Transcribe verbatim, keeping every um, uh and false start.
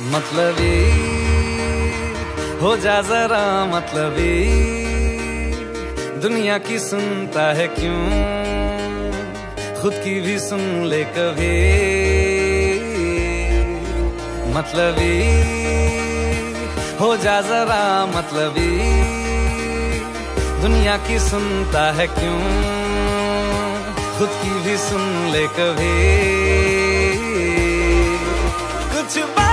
मतलबी हो जा जरा मतलबी, दुनिया की सुनता है क्यों, खुद की भी सुन ले कभी। मतलबी हो जा जरा मतलबी, दुनिया की सुनता है क्यों, खुद की भी सुन ले कभी। कुछ